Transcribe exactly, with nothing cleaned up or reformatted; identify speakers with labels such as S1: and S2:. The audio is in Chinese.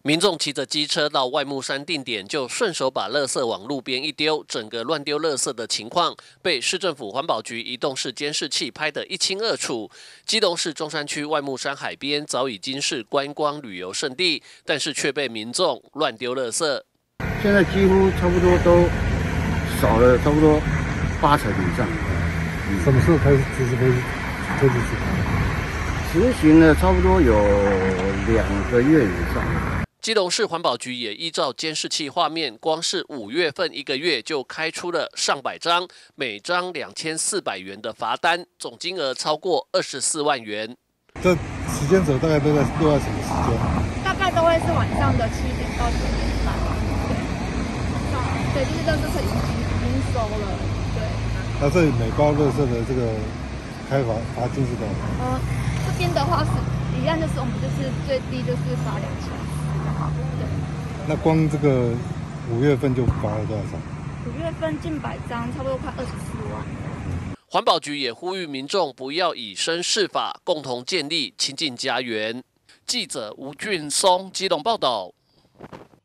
S1: 民众骑着机车到外木山定点，就顺手把垃圾往路边一丢，整个乱丢垃圾的情况被市政府环保局移动式监视器拍得一清二楚。基隆市中山区外木山海边早已经是观光旅游胜地，但是却被民众乱丢垃圾。
S2: 现在几乎差不多都少了差不多八成以上。
S3: 嗯、什么时候开始实施推推进去？
S2: 实行了差不多有两个月以上。
S1: 基隆市环保局也依照监视器画面，光是五月份一个月就开出了上百张，每张两千四百元的罚单，总金额超过二十四万元。
S3: 这时间轴大概都在都在什么时间？
S4: 大概都会是晚上的七点到九点半。对，就是垃圾车已经已经收了。对。
S3: 那这里每包垃圾的这个开罚罚金是多少？
S4: 呃，这边的话是一样，就是我们就是最低就是罚两千。
S3: 那光这个五月份就罚了多少张？
S4: 五月份近百张，差不多快二十四万。
S1: 环保局也呼吁民众不要以身试法，共同建立亲近家园。记者吴俊松基隆报道。